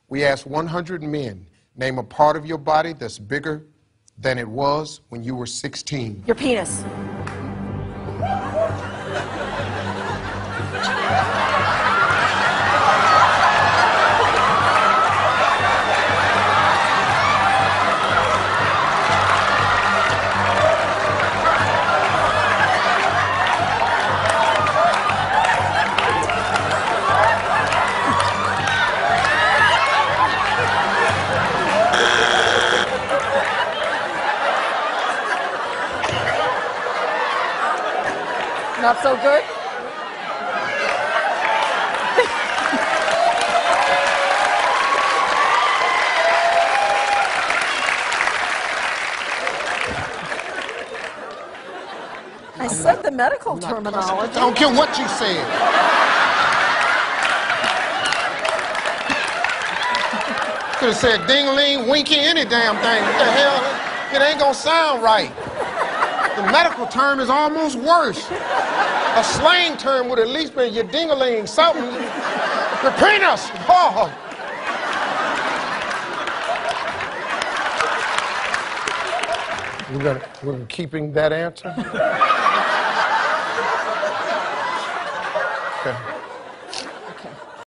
We asked 100 men, name a part of your body that's bigger than it was when you were 16. Your penis. Not so good? I said the medical terminology. I don't care what you said. Could have said ding-a-ling, winky, any damn thing. What the hell? It ain't gonna sound right. The medical term is almost worse. A slang term would at least be your ding-a-ling, something. Your penis! Oh. We're keeping that answer? Okay.